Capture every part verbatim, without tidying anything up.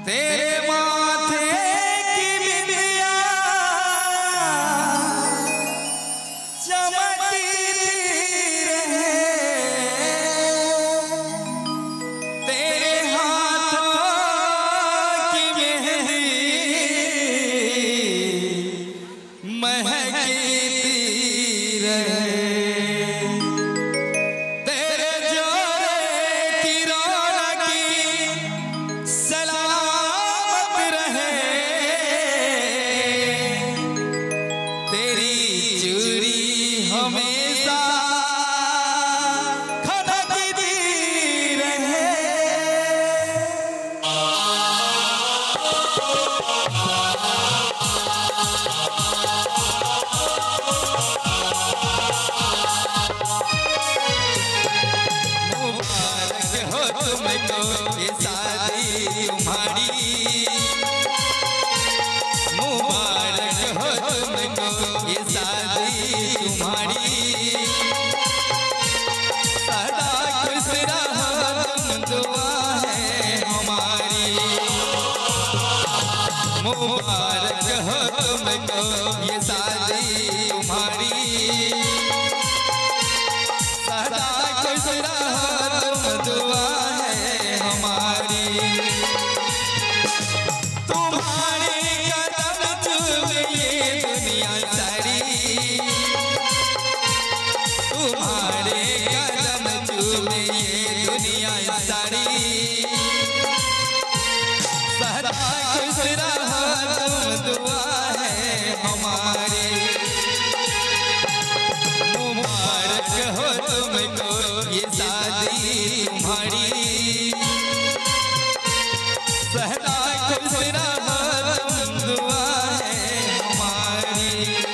तेरे माथे की बिंदिया चमकती रहे, तेरे हाथों की मेहंदी महकती रहे, तेरे जोड़े की रौनकी सलामत रहे, तेरी चूड़ी हमेशा खनकती रहे। मुबारक हो तुमको ये शादी तुम्हारी, मुबारक हो तुमको ये शादी तुम्हारी, सदा खुश रहो तुम दुआ है हमारी। मुबारक हो तुमको ये शादी तुम्हारी, सदा खुश रहो तुम दुआ है हमारी। तुम्हारे कदम चूमे ये दुनिया सारी, तुम्हारे कदम चूमे ये दुनिया सारी, सदा खुश रहो तुम दुआ है हमारी। मुबारक हो तुमको ये शादी तुम्हारी, सदा खुश रहो तुम दुआ है हमारी।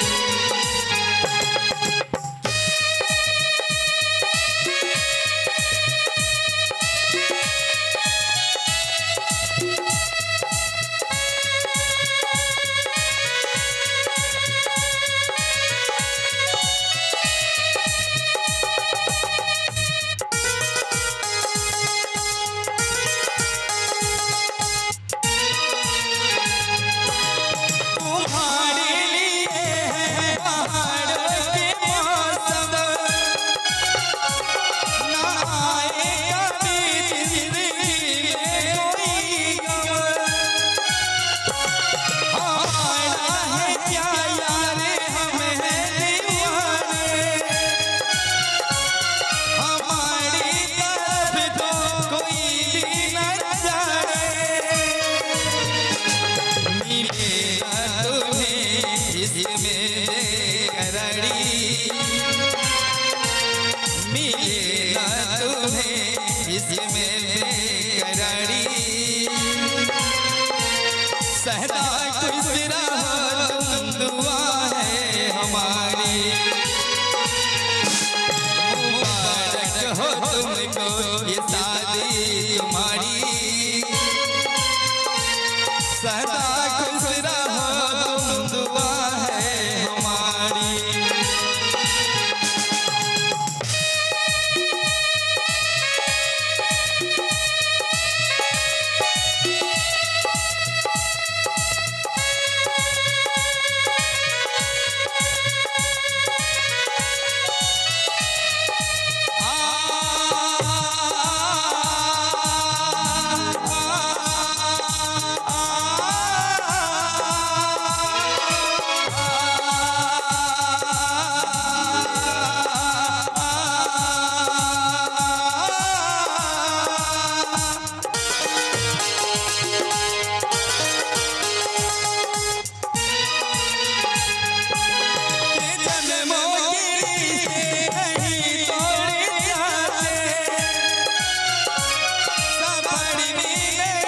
तुम्हारे लिए है पहाड़ों के मौसम, ना आएगा बीच जिंदगी में कोई गम। हमारा है क्या यार हम हैं दीवाने, हमारी तरफ तो कोई भी न जाने। मिलेगा तुम्हें इसमें बेकरारी, मिलेगा तुम्हें इसमें